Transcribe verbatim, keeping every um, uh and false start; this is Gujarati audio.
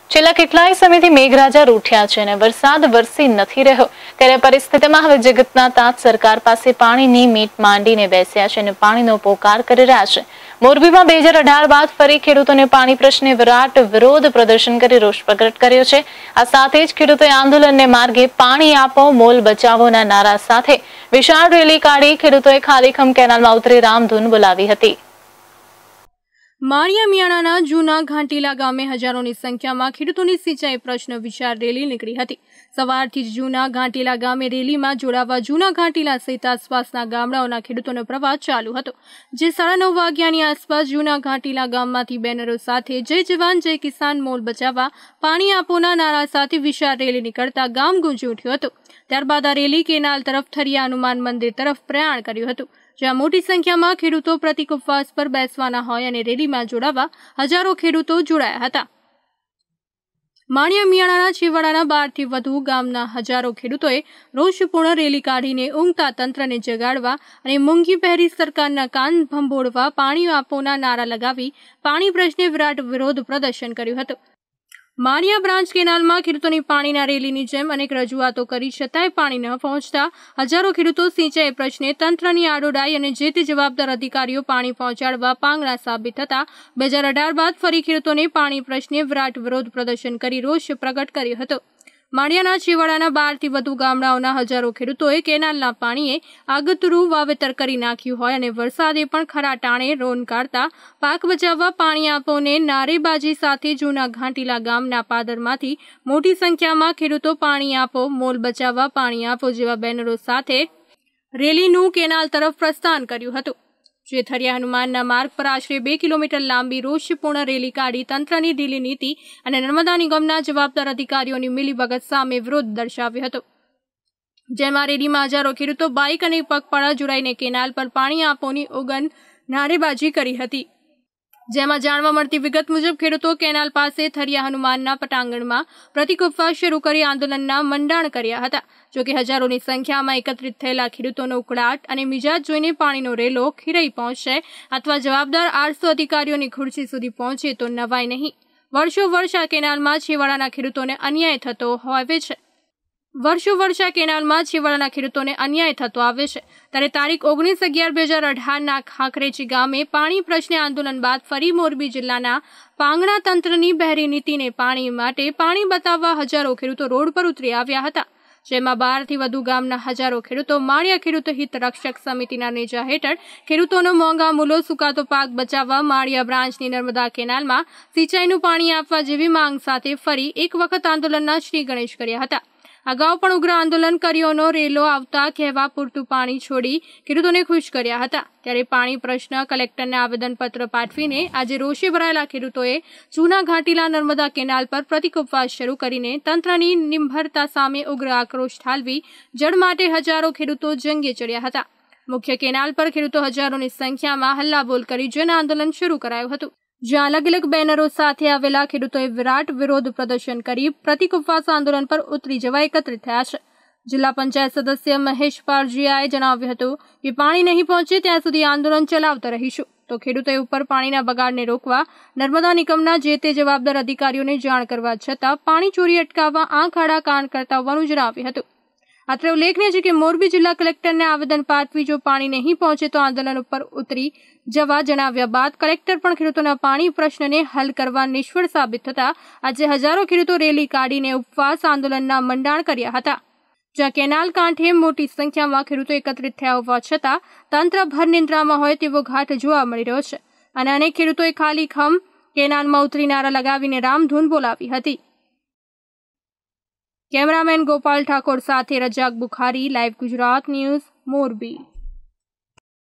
છેલ્લા કેટલાય સમયથી મેઘરાજા રૂઠ્યા છે અને વરસાદ વરસી નથી રહ્યો ત્યારે પરિસ્થિતિમાં હવે જગતના તાત સરકાર પાસે પાણીની મીટ માંડીને બેસ્યા છે અને પાણીનો પોકાર કરી રહ્યા છે। મોરબીમાં બે હજાર અઢાર બાદ ફરી ખેડૂતોને પાણી પ્રશ્ને વિરાટ વિરોધ પ્રદર્શન કરી રોષ પ્રગટ કર્યો છે। આ સાથે જ ખેડૂતોએ આંદોલનને માર્ગે પાણી આપો મોલ બચાવોના નારા સાથે વિશાળ રેલી કાઢી ખેડૂતોએ ખાલીખમ કેનાલમાં ઉતરી રામધૂન બોલાવી હતી। માળિયા મિયાણાના જૂના ઘાંટીલા ગામે હજારોની સંખ્યામાં ખેડૂતોની સિંચાઈ પ્રશ્ન વિચાર રેલી નીકળી હતી। સવારથી જ જૂના ઘાંટીલા ગામે રેલીમાં જોડાવા જૂના ઘાંટીલા સહિત આસપાસના ગામડાઓના ખેડૂતોનો પ્રવાહ ચાલુ હતો, જે સાડા નવ વાગ્યાની આસપાસ જૂના ઘાંટીલા ગામમાંથી બેનરો સાથે જય જવાન જય કિસાન મોલ બચાવવા પાણી આપોના નારા સાથે વિશાળ રેલી નીકળતા ગામ ગુંજી ઉઠ્યું હતું। ત્યારબાદ આ રેલી કેનાલ તરફ થરિયા હનુમાન મંદિર તરફ પ્રયાણ કર્યું હતું, જ્યાં મોટી સંખ્યામાં ખેડૂતો પ્રતિક ઉપવાસ પર બેસવાના હોય અને રેલીમાં જોડાવા હજારો ખેડૂતો જોડાયા હતા। માળિયા મિયાણાના છેવાડાના બારથી વધુ ગામના હજારો ખેડૂતોએ રોષપૂર્ણ રેલી કાઢીને ઊંઘતા તંત્રને જગાડવા અને મૂંગી પહેરી સરકારના કાન ભંભોળવા પાણી આપોના નારા લગાવી પાણી પ્રશ્ને વિરાટ વિરોધ પ્રદર્શન કર્યું હતું। માળિયા બ્રાન્ચ કેનાલમાં ખેડૂતોની પાણીના રેલીની જેમ અનેક રજૂઆતો કરી છતાંય પાણી ન પહોંચતા હજારો ખેડૂતો સિંચાઈ પ્રશ્ને તંત્રની આડોડાઈ અને જે તે જવાબદાર અધિકારીઓ પાણી પહોંચાડવા પાંગણા સાબિત થતા બે હજાર અઢાર બાદ ફરી ખેડૂતોને પાણી પ્રશ્ને વિરાટ વિરોધ પ્રદર્શન કરી રોષ પ્રગટ કર્યો હતો। માળિયાના છેવાડાના બારથી વધુ ગામડાઓના હજારો ખેડૂતોએ કેનાલના પાણીએ આગતરું વાવેતર કરી નાખ્યું હોય અને વરસાદે પણ ખરા ટાણે રોન કાઢતા પાક બચાવવા પાણી આપોને નારેબાજી સાથે જૂના ઘાંટીલા ગામના પાદરમાંથી મોટી સંખ્યામાં ખેડૂતો પાણી આપો મોલ બચાવવા પાણી આપો જેવા બેનરો સાથે રેલીનું કેનાલ તરફ પ્રસ્થાન કર્યું હતું, જે થરિયા હનુમાનના માર્ગ પર આશરે બે કિલોમીટર લાંબી રોષપૂર્ણ રેલી કાઢી તંત્રની ઢીલી નીતિ અને નર્મદા નિગમના જવાબદાર અધિકારીઓની મિલીભગત સામે વિરોધ દર્શાવ્યો હતો। જેમાં રેલીમાં હજારો ખેડૂતો બાઇક અને પગપાળા જોડાઈને કેનાલ પર પાણી આપોની ઓગન નારેબાજી કરી હતી। જેમાં જાણવા મળતી વિગત મુજબ ખેડૂતો કેનાલ પાસે થરિયા હનુમાનના પટાંગણમાં પ્રતિક ઉપવાસ શરૂ કરી આંદોલનના મંડાણ કર્યા હતા। જોકે હજારોની સંખ્યામાં એકત્રિત થયેલા ખેડૂતોનો ઉકળાટ અને મિજાજ જોઈને પાણીનો રેલો ખીરાઈ પહોંચશે અથવા જવાબદાર આઠસો અધિકારીઓની ખુરશી સુધી પહોંચે તો નવાય નહીં। વર્ષો વર્ષ આ કેનાલમાં છેવાડાના ખેડૂતોને અન્યાય થતો આવે છે વર્ષો વર્ષ આ કેનાલમાં છેવાડાના ખેડૂતોને અન્યાય થતો આવે છે ત્યારે તારીખ ઓગણીસ અગિયાર બે હજાર અઢારના ખાખરેચી ગામે પાણી પ્રશ્ને આંદોલન બાદ ફરી મોરબી જિલ્લાના પાંગણા તંત્રની બહેરી નીતિને પાણી માટે પાણી બતાવવા હજારો ખેડૂતો રોડ પર ઉતરી આવ્યા હતા, જેમાં બારથી વધુ ગામના હજારો ખેડૂતો માળિયા ખેડૂત હિત રક્ષક સમિતિના નેજા હેઠળ ખેડૂતોનો મોંઘા મૂલો સુકાતો પાક બચાવવા માળિયા બ્રાન્ચની નર્મદા કેનાલમાં સિંચાઈનું પાણી આપવા જેવી માંગ સાથે ફરી એક વખત આંદોલનના શ્રી ગણેશ કર્યા હતા। અગાઉ પણ ઉગ્ર આંદોલન કર્યોનો રેલો આવતા કહેવા પૂરતું પાણી છોડી ખેડૂતોને ખુશ કર્યા હતા। ત્યારે પાણી પ્રશ્ન કલેક્ટરને આવેદનપત્ર પાઠવીને આજે રોષે ભરાયેલા ખેડૂતોએ જૂના ઘાંટીલા નર્મદા કેનાલ પર પ્રતિક ઉપવાસ શરૂ કરીને તંત્રની નિર્ભરતા સામે ઉગ્ર આક્રોશ ઠાલવી જળ માટે હજારો ખેડૂતો જંગે ચડ્યા હતા। મુખ્ય કેનાલ પર ખેડૂતો હજારોની સંખ્યામાં હલ્લાબોલ કરી જન આંદોલન શરૂ કરાયું હતું, જ્યાં અલગ અલગ બેનરો સાથે આવેલા ખેડૂતોએ વિરાટ વિરોધ પ્રદર્શન કરી પ્રતિક ઉપવાસ આંદોલન પર ઉતરી જવા એકત્રિત થયા છે। જિલ્લા પંચાયત સદસ્ય મહેશ પારજીયાએ જણાવ્યું હતું કે પાણી નહીં પહોંચે ત્યાં સુધી આંદોલન ચલાવતા રહીશું, તો ખેડૂતોએ ઉપર પાણીના બગાડને રોકવા નર્મદા નિગમના જે તે જવાબદાર અધિકારીઓને જાણ કરવા છતાં પાણી ચોરી અટકાવવા આંખ આડા કાન કરતા હોવાનું જણાવ્યું હતું। અત્રે ઉલ્લેખનીય છે કે મોરબી જિલ્લા કલેક્ટરને આવેદન પાઠવી જો પાણી નહીં પહોંચે તો આંદોલન ઉપર ઉતરી જવા જણાવ્યા બાદ કલેક્ટર પણ ખેડૂતોના પાણી પ્રશ્નને હલ કરવા નિષ્ફળ સાબિત થતા આજે હજારો ખેડૂતો રેલી કાઢીને ઉપવાસ આંદોલનના મંડાણ કર્યા હતા, જ્યાં કેનાલ કાંઠે મોટી સંખ્યામાં ખેડૂતો એકત્રિત થયા હોવા છતાં તંત્ર ભર નિંદ્રામાં હોય તેવો ઘાટ જોવા મળી રહ્યો છે અને અનેક ખેડૂતોએ ખાલી ખમ કેનાલમાં ઉતરી નારા લગાવીને રામધૂન બોલાવી હતી। કેમેરામેન ગોપાલ ઠાકોર સાથે રજાક બુખારી, લાઈવ ગુજરાત ન્યૂઝ, મોરબી।